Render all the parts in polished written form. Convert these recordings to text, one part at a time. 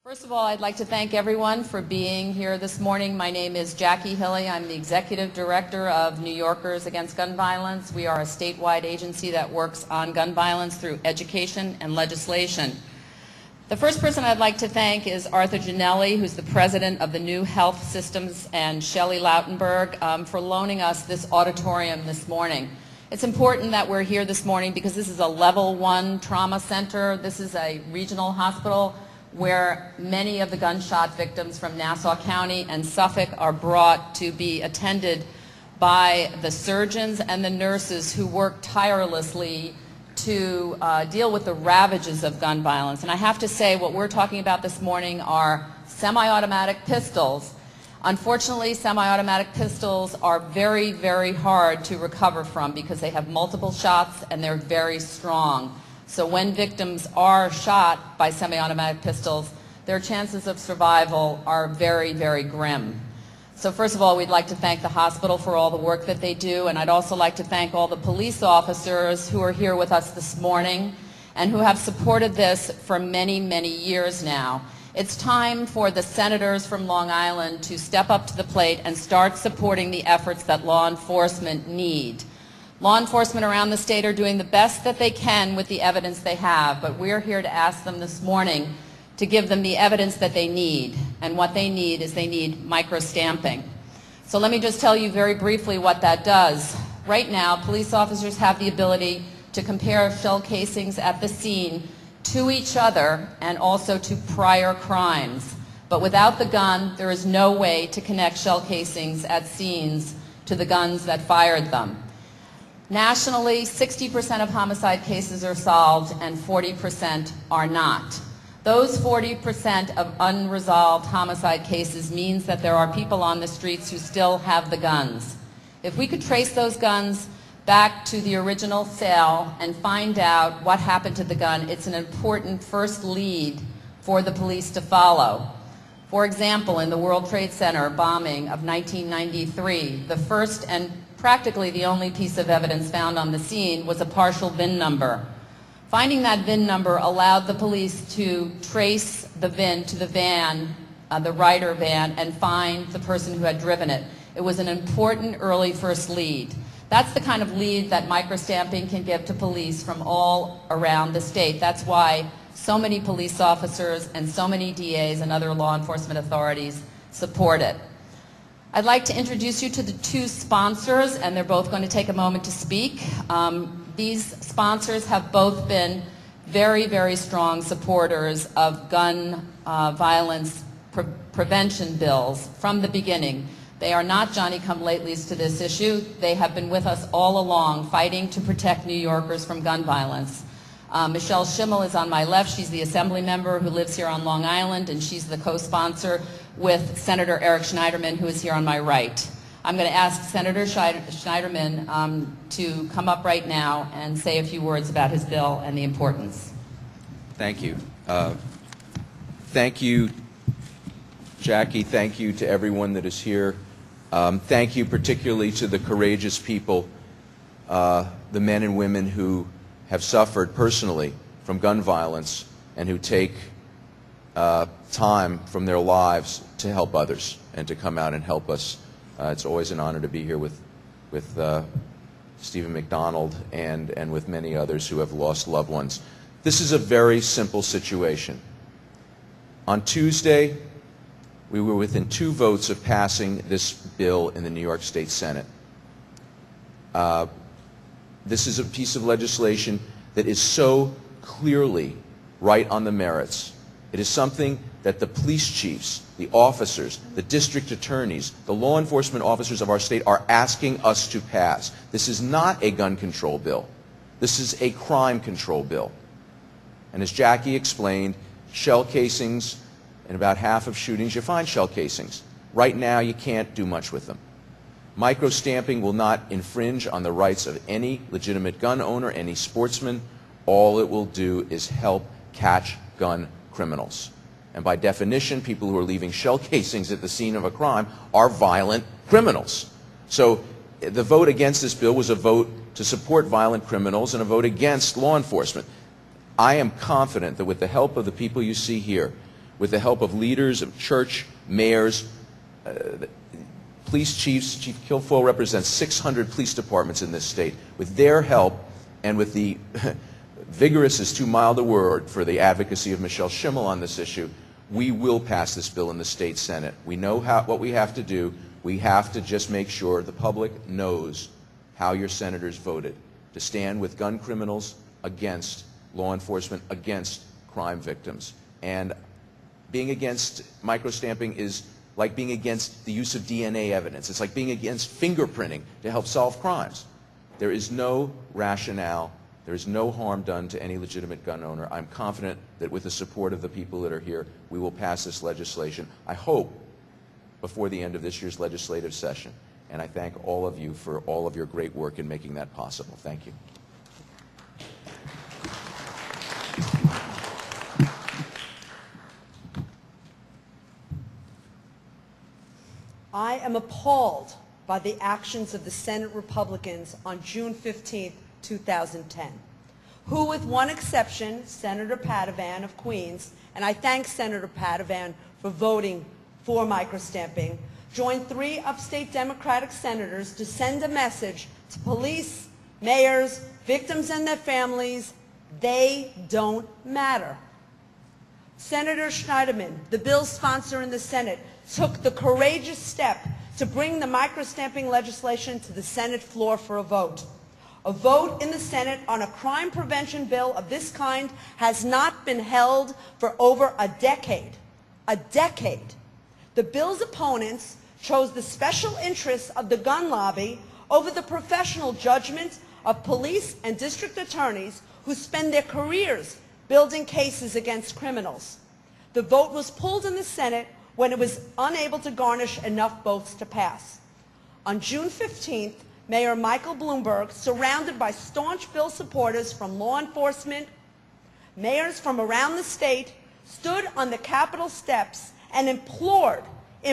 First of all, I'd like to thank everyone for being here this morning. My name is Jackie Hilley. I'm the Executive Director of New Yorkers Against Gun Violence. We are a statewide agency that works on gun violence through education and legislation. The first person I'd like to thank is Arthur Ginelli, who's the president of the New Health Systems, and Shelley Lautenberg for loaning us this auditorium this morning. It's important that we're here this morning because this is a level 1 trauma center. This is a regional hospital where many of the gunshot victims from Nassau County and Suffolk are brought to be attended by the surgeons and the nurses who work tirelessly to deal with the ravages of gun violence. And I have to say, what we're talking about this morning are semi-automatic pistols. Unfortunately, semi-automatic pistols are very, very hard to recover from because they have multiple shots and they're very strong. So when victims are shot by semi-automatic pistols, their chances of survival are very, very grim. So first of all, we'd like to thank the hospital for all the work that they do, and I'd also like to thank all the police officers who are here with us this morning and who have supported this for many, many years now. It's time for the senators from Long Island to step up to the plate and start supporting the efforts that law enforcement need. Law enforcement around the state are doing the best that they can with the evidence they have, but we're here to ask them this morning to give them the evidence that they need. And what they need is they need micro-stamping. So let me just tell you very briefly what that does. Right now, police officers have the ability to compare shell casings at the scene to each other and also to prior crimes. But without the gun, there is no way to connect shell casings at scenes to the guns that fired them. Nationally, 60% of homicide cases are solved and 40% are not. Those 40% of unresolved homicide cases means that there are people on the streets who still have the guns. If we could trace those guns back to the original sale and find out what happened to the gun, it's an important first lead for the police to follow. For example, in the World Trade Center bombing of 1993, the first and practically the only piece of evidence found on the scene was a partial VIN number. Finding that VIN number allowed the police to trace the VIN to the van, the Ryder van, and find the person who had driven it. It was an important early first lead. That's the kind of lead that microstamping can give to police from all around the state. That's why so many police officers and so many DAs and other law enforcement authorities support it. I'd like to introduce you to the two sponsors, and they're both going to take a moment to speak. These sponsors have both been very, very strong supporters of gun violence prevention bills from the beginning. They are not Johnny-come-latelys to this issue. They have been with us all along, fighting to protect New Yorkers from gun violence. Michelle Schimmel is on my left. She's the assembly member who lives here on Long Island, and she's the co-sponsor with Senator Eric Schneiderman, who is here on my right. I'm going to ask Senator Schneiderman to come up right now and say a few words about his bill and the importance. Thank you. Thank you, Jackie. Thank you to everyone that is here. Thank you particularly to the courageous people, the men and women who have suffered personally from gun violence and who take time from their lives to help others and to come out and help us. It's always an honor to be here with Stephen McDonald and with many others who have lost loved ones. This is a very simple situation. On Tuesday, we were within 2 votes of passing this bill in the New York State Senate. This is a piece of legislation that is so clearly right on the merits. It is something that the police chiefs, the officers, the district attorneys, the law enforcement officers of our state are asking us to pass. This is not a gun control bill. This is a crime control bill. And as Jackie explained, shell casings, in about half of shootings you find shell casings. Right now you can't do much with them. Micro-stamping will not infringe on the rights of any legitimate gun owner, any sportsman. All it will do is help catch gun criminals. And by definition, people who are leaving shell casings at the scene of a crime are violent criminals. So the vote against this bill was a vote to support violent criminals and a vote against law enforcement. I am confident that with the help of the people you see here, with the help of leaders of church, mayors, police chiefs. Chief Kilfoyle represents 600 police departments in this state. With their help and with the vigorous is too mild a word for the advocacy of Michelle Schimmel on this issue, we will pass this bill in the state Senate. We know what we have to do. We have to just make sure the public knows how your senators voted to stand with gun criminals against law enforcement, against crime victims. And being against microstamping is like being against the use of DNA evidence. It's like being against fingerprinting to help solve crimes. There is no rationale. There is no harm done to any legitimate gun owner. I'm confident that with the support of the people that are here, we will pass this legislation, I hope, before the end of this year's legislative session. And I thank all of you for all of your great work in making that possible. Thank you. I am appalled by the actions of the Senate Republicans on June 15, 2010, who, with one exception, Senator Padovan of Queens, and I thank Senator Padovan for voting for microstamping, joined 3 upstate Democratic senators to send a message to police, mayors, victims and their families: they don't matter. Senator Schneiderman, the bill's sponsor in the Senate, took the courageous step to bring the microstamping legislation to the Senate floor for a vote. A vote in the Senate on a crime prevention bill of this kind has not been held for over a decade. A decade. The bill's opponents chose the special interests of the gun lobby over the professional judgment of police and district attorneys who spend their careers building cases against criminals. The vote was pulled in the Senate when it was unable to garnish enough votes to pass. On June 15th, Mayor Michael Bloomberg, surrounded by staunch bill supporters from law enforcement, mayors from around the state, stood on the Capitol steps and implored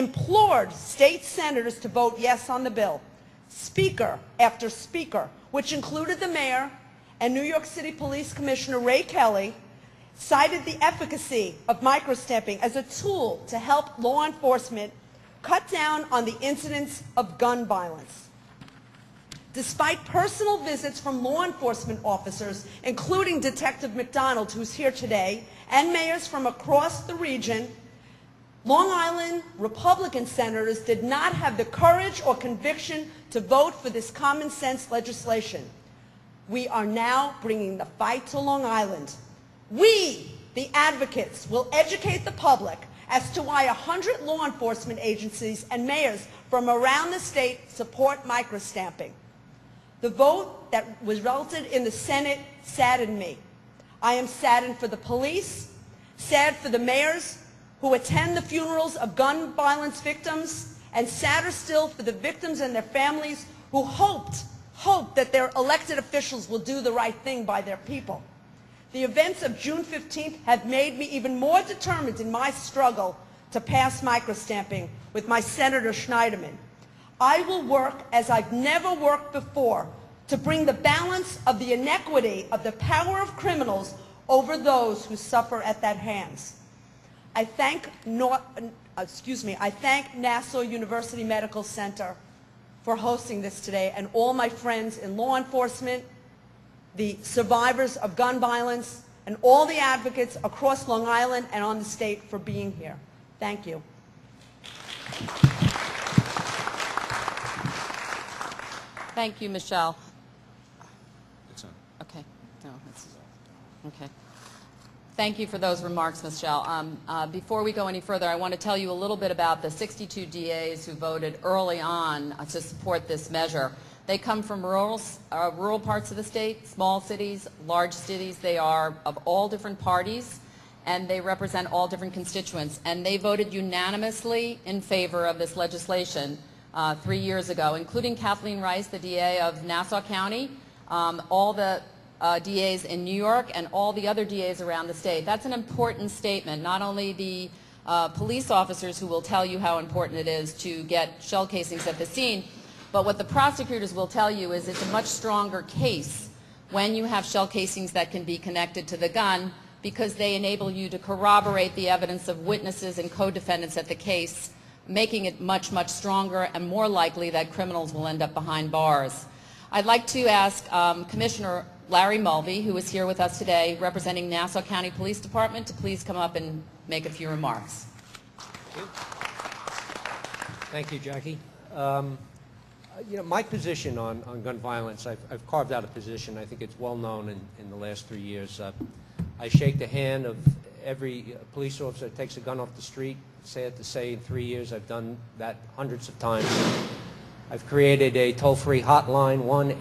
state senators to vote yes on the bill. Speaker after speaker, which included the mayor and New York City Police Commissioner Ray Kelly, cited the efficacy of microstamping as a tool to help law enforcement cut down on the incidents of gun violence. Despite personal visits from law enforcement officers, including Detective McDonald, who's here today, and mayors from across the region, Long Island Republican senators did not have the courage or conviction to vote for this common sense legislation. We are now bringing the fight to Long Island. We, the advocates, will educate the public as to why 100 law enforcement agencies and mayors from around the state support microstamping. The vote that resulted in the Senate saddened me. I am saddened for the police, sad for the mayors who attend the funerals of gun violence victims, and sadder still for the victims and their families who hope that their elected officials will do the right thing by their people. The events of June 15th have made me even more determined in my struggle to pass microstamping with my Senator Schneiderman. I will work as I've never worked before to bring the balance of the inequity of the power of criminals over those who suffer at that hands. I thank Nassau University Medical Center for hosting this today, and all my friends in law enforcement, the survivors of gun violence, and all the advocates across Long Island and on the state for being here. Thank you. Thank you, Michelle. Okay. No, okay. Thank you for those remarks, Michelle. Before we go any further, I want to tell you a little bit about the 62 DAs who voted early on to support this measure. They come from rural parts of the state, small cities, large cities. They are of all different parties, and they represent all different constituents. And they voted unanimously in favor of this legislation 3 years ago, including Kathleen Rice, the DA of Nassau County, all the DAs in New York, and all the other DAs around the state. That's an important statement. Not only the police officers who will tell you how important it is to get shell casings at the scene, but what the prosecutors will tell you is it's a much stronger case when you have shell casings that can be connected to the gun because they enable you to corroborate the evidence of witnesses and co-defendants at the case, making it much, much stronger and more likely that criminals will end up behind bars. I'd like to ask Commissioner Larry Mulvey, who is here with us today representing Nassau County Police Department, to please come up and make a few remarks. Thank you, Jackie. You know, my position on gun violence, I've carved out a position. I think it's well known in the last 3 years. I shake the hand of every police officer that takes a gun off the street. Sad to say, in 3 years, I've done that hundreds of times. I've created a toll-free hotline,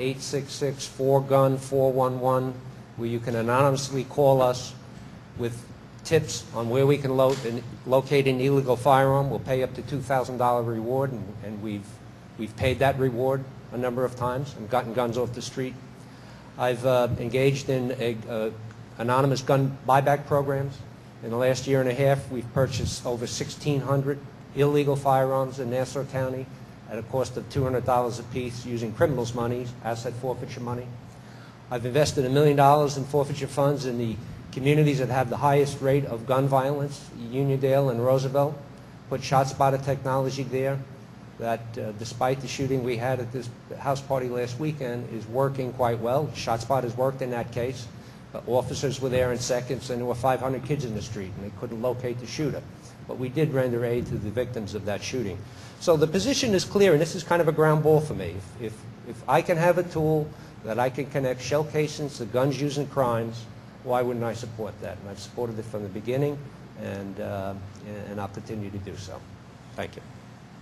1-866-4-GUN-411, where you can anonymously call us with tips on where we can locate an illegal firearm. We'll pay up to $2,000 reward, and we've paid that reward a number of times and gotten guns off the street. I've engaged in anonymous gun buyback programs. In the last year and a half, we've purchased over 1,600 illegal firearms in Nassau County at a cost of $200 apiece using criminals' money, asset forfeiture money. I've invested $1 million in forfeiture funds in the communities that have the highest rate of gun violence, Uniondale and Roosevelt. Put shot spotter technology there that, despite the shooting we had at this house party last weekend, is working quite well. Shot spotters worked in that case. Officers were there in seconds, and there were 500 kids in the street, and they couldn't locate the shooter. But we did render aid to the victims of that shooting. So the position is clear, and this is kind of a ground ball for me. If I can have a tool that I can connect shell casings to guns used in crimes, why wouldn't I support that? And I've supported it from the beginning, and I'll continue to do so. Thank you.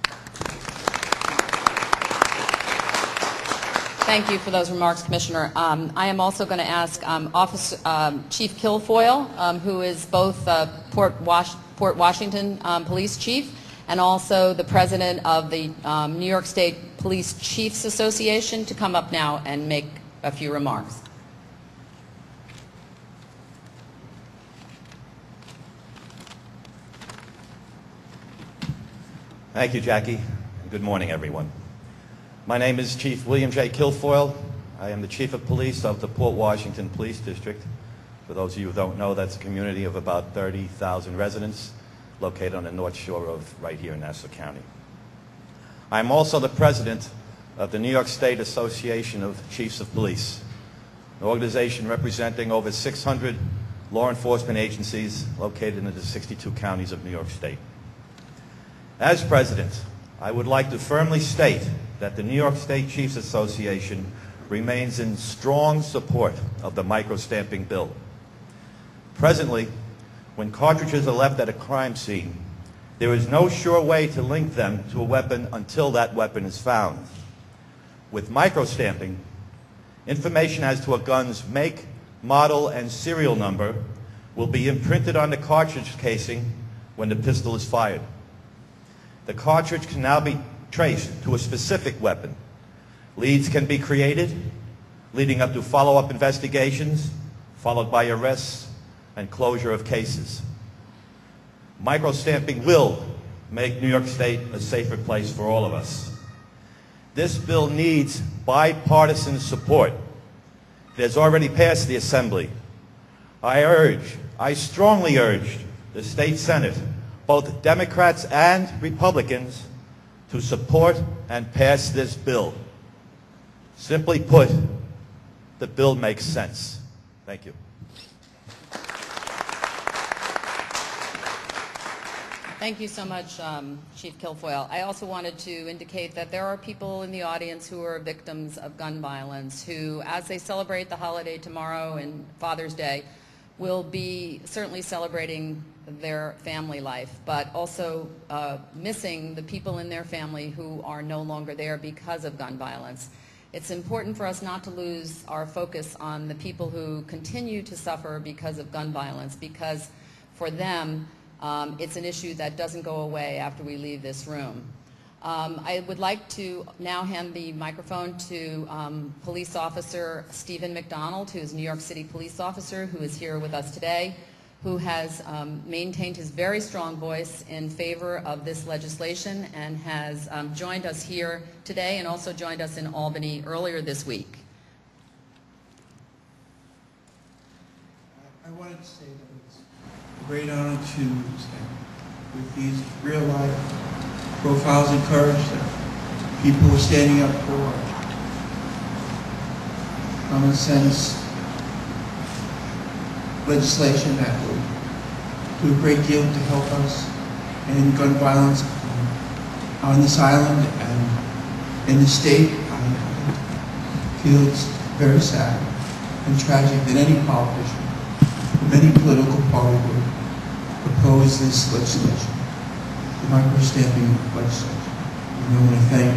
Thank you for those remarks, Commissioner. I am also going to ask Chief Kilfoyle, who is both Port Washington Police Chief and also the President of the New York State Police Chiefs Association, to come up now and make a few remarks. Thank you, Jackie. Good morning, everyone. My name is Chief William J. Kilfoyle. I am the Chief of Police of the Port Washington Police District. For those of you who don't know, that's a community of about 30,000 residents located on the North Shore of right here in Nassau County. I am also the President of the New York State Association of Chiefs of Police, an organization representing over 600 law enforcement agencies located in the 62 counties of New York State. As President, I would like to firmly state that the New York State Chiefs Association remains in strong support of the micro-stamping bill. Presently, when cartridges are left at a crime scene, there is no sure way to link them to a weapon until that weapon is found. With micro-stamping, information as to a gun's make, model, and serial number will be imprinted on the cartridge casing when the pistol is fired. The cartridge can now be traced to a specific weapon. Leads can be created, leading up to follow-up investigations, followed by arrests and closure of cases. Micro-stamping will make New York State a safer place for all of us. This bill needs bipartisan support. It has already passed the Assembly. I strongly urge the State Senate, both Democrats and Republicans, to support and pass this bill. Simply put, the bill makes sense. Thank you. Thank you so much, Chief Kilfoyle. I also wanted to indicate that there are people in the audience who are victims of gun violence who, as they celebrate the holiday tomorrow and Father's Day, will be certainly celebrating their family life, but also missing the people in their family who are no longer there because of gun violence. It's important for us not to lose our focus on the people who continue to suffer because of gun violence, because for them, it's an issue that doesn't go away after we leave this room. I would like to now hand the microphone to Police Officer Stephen McDonald, who is a New York City police officer who is here with us today, who has maintained his very strong voice in favor of this legislation and has joined us here today and also joined us in Albany earlier this week. I wanted to say that great honor to stand with these real-life profiles of courage that people are standing up for common sense legislation that will do a great deal to help us in gun violence on this island and in the state. I feel it's very sad and tragic that any politician from any political party would oppose this legislation, the micro-stamping legislation. And I want to thank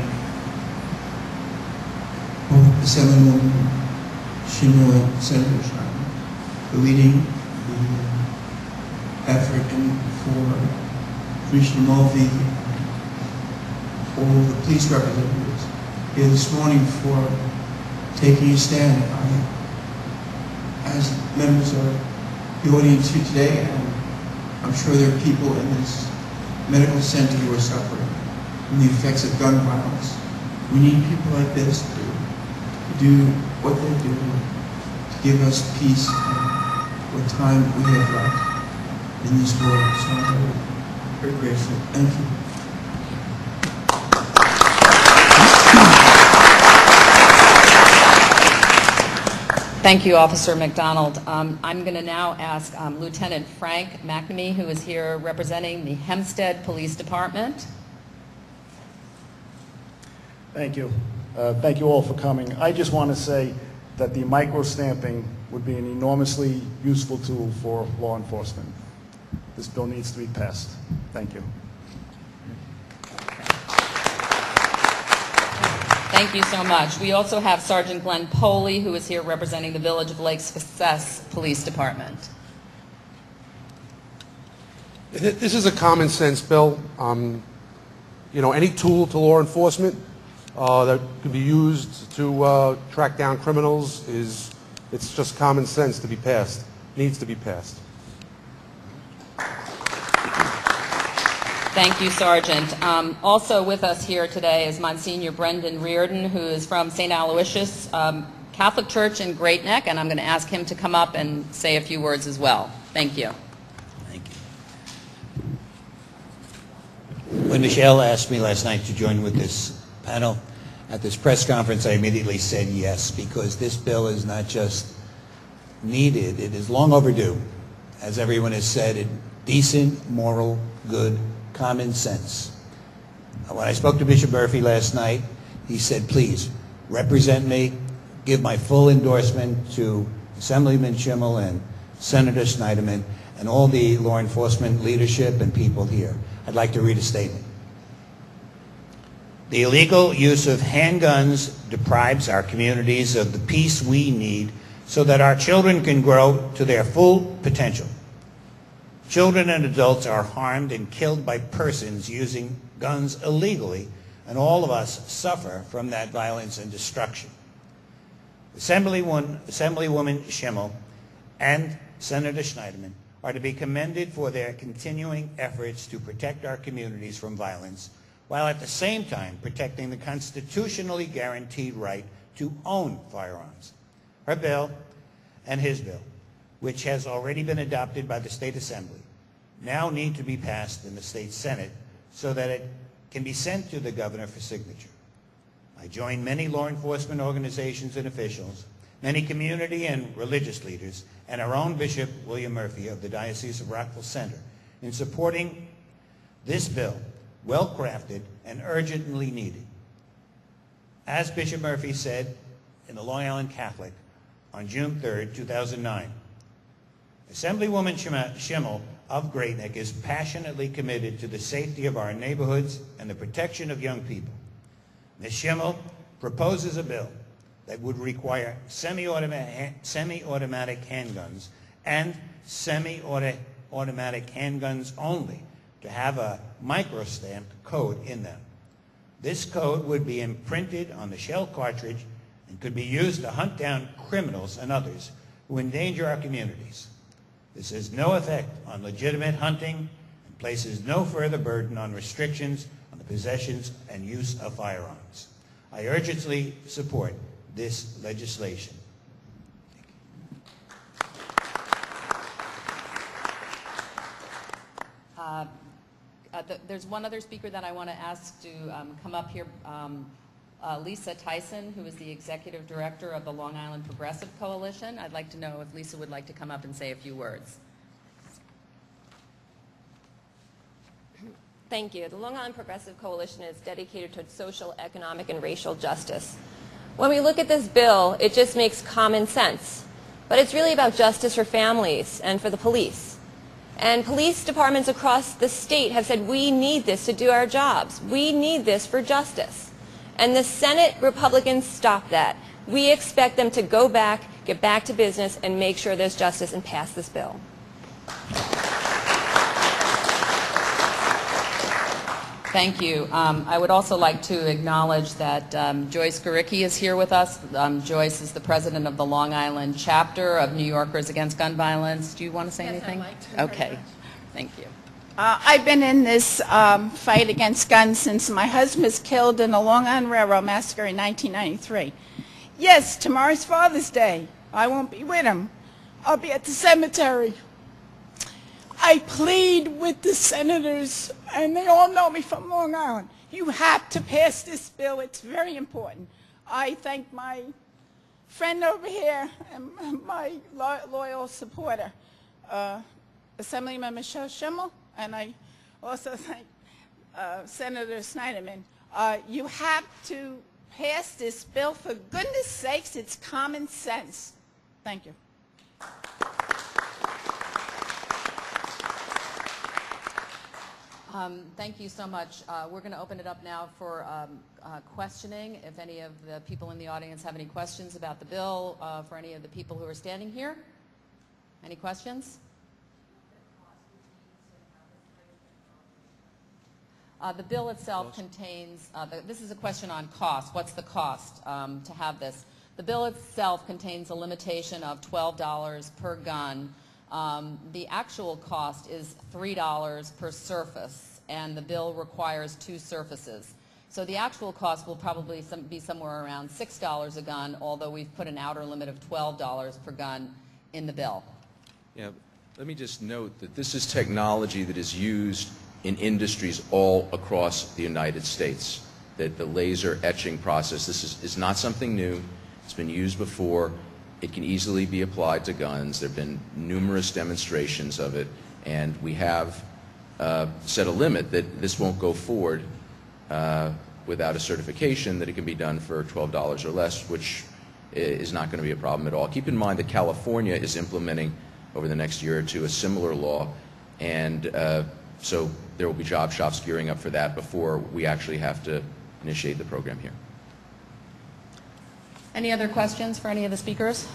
both Assemblywoman Schimmel and Senator Schneiderman for leading the effort and for Commissioner Mulvey, all of the police representatives here this morning for taking a stand. As members of the audience here today, and I'm sure there are people in this medical center who are suffering from the effects of gun violence. We need people like this to do what they're doing, to give us peace and what time we have left in this world. So I'm very grateful. Thank you. Thank you, Officer McDonald. I'm going to now ask Lieutenant Frank McNamee, who is here representing the Hempstead Police Department. Thank you. Thank you all for coming. I just want to say that the micro-stamping would be an enormously useful tool for law enforcement. This bill needs to be passed. Thank you. Thank you so much. We also have Sergeant Glenn Poley, who is here representing the Village of Lake Success Police Department. This is a common sense bill. You know, any tool to law enforcement that can be used to track down criminals it's just common sense to be passed. Needs to be passed. Thank you, Sergeant. Also with us here today is Monsignor Brendan Reardon, who is from St. Aloysius Catholic Church in Great Neck, and I'm going to ask him to come up and say a few words as well. Thank you. Thank you. When Michelle asked me last night to join with this panel at this press conference, I immediately said yes, because this bill is not just needed, it is long overdue. As everyone has said, it decent, moral, good, common sense. When I spoke to Bishop Murphy last night, he said, please, represent me, give my full endorsement to Assemblyman Schimmel and Senator Schneiderman and all the law enforcement leadership and people here. I'd like to read a statement. The illegal use of handguns deprives our communities of the peace we need so that our children can grow to their full potential. Children and adults are harmed and killed by persons using guns illegally, and all of us suffer from that violence and destruction. Assemblywoman Schimmel and Senator Schneiderman are to be commended for their continuing efforts to protect our communities from violence, while at the same time protecting the constitutionally guaranteed right to own firearms. Her bill and his bill, which has already been adopted by the State Assembly, now need to be passed in the State Senate so that it can be sent to the governor for signature. I join many law enforcement organizations and officials, many community and religious leaders, and our own Bishop William Murphy of the Diocese of Rockville Center in supporting this bill, well-crafted and urgently needed. As Bishop Murphy said in the Long Island Catholic on June 3rd, 2009, Assemblywoman Schimmel of Great Neck is passionately committed to the safety of our neighborhoods and the protection of young people. Ms. Schimmel proposes a bill that would require semi-automatic handguns and semi-automatic handguns only to have a micro-stamped code in them. This code would be imprinted on the shell cartridge and could be used to hunt down criminals and others who endanger our communities. This has no effect on legitimate hunting and places no further burden on restrictions on the possessions and use of firearms. I urgently support this legislation. There's one other speaker that I want to ask to come up here, Lisa Tyson, who is the Executive Director of the Long Island Progressive Coalition. I'd like to know if Lisa would like to come up and say a few words. Thank you. The Long Island Progressive Coalition is dedicated to social, economic, and racial justice. When we look at this bill, it just makes common sense. But it's really about justice for families and for the police. And police departments across the state have said, we need this to do our jobs. We need this for justice. And the Senate Republicans stop that. We expect them to go back, get back to business, and make sure there's justice and pass this bill. Thank you. I would also like to acknowledge that Joyce Garicki is here with us. Joyce is the president of the Long Island chapter of New Yorkers Against Gun Violence. Do you want to say anything? I'd like to. Okay. Thank you. I've been in this fight against guns since my husband was killed in the Long Island Railroad Massacre in 1993. Yes, tomorrow's Father's Day. I won't be with him. I'll be at the cemetery. I plead with the senators, and they all know me from Long Island. You have to pass this bill. It's very important. I thank my friend over here and my loyal supporter, Assemblyman Michelle Schimmel, and I also thank Senator Schneiderman. You have to pass this bill. For goodness sakes, it's common sense. Thank you. Thank you so much. We're going to open it up now for questioning. If any of the people in the audience have any questions about the bill, for any of the people who are standing here. Any questions? The bill itself contains, this is a question on cost. What's the cost to have this? The bill itself contains a limitation of $12 per gun. The actual cost is $3 per surface, and the bill requires 2 surfaces. So the actual cost will probably be somewhere around $6 a gun, although we've put an outer limit of $12 per gun in the bill. Yeah, let me just note that this is technology that is used in industries all across the United States. That the laser etching process, this is not something new. It's been used before. It can easily be applied to guns. There have been numerous demonstrations of it, and we have set a limit that this won't go forward without a certification that it can be done for $12 or less, which is not going to be a problem at all. Keep in mind that California is implementing over the next year or two a similar law, and so there will be job shops gearing up for that before we actually have to initiate the program here. Any other questions for any of the speakers?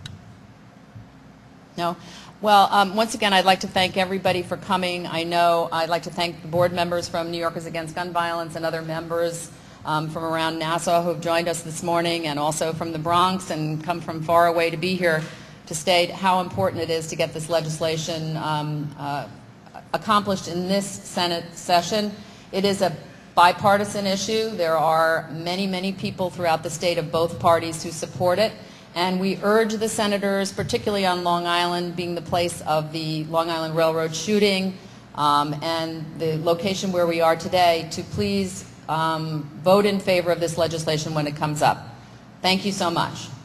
No? Well, once again, I'd like to thank everybody for coming. I know I'd like to thank the board members from New Yorkers Against Gun Violence and other members from around Nassau who have joined us this morning, and also from the Bronx and come from far away to be here to state how important it is to get this legislation accomplished in this Senate session. It is a bipartisan issue. There are many, many people throughout the state of both parties who support it, and we urge the senators, particularly on Long Island, being the place of the Long Island Railroad shooting and the location where we are today, to please vote in favor of this legislation when it comes up. Thank you so much.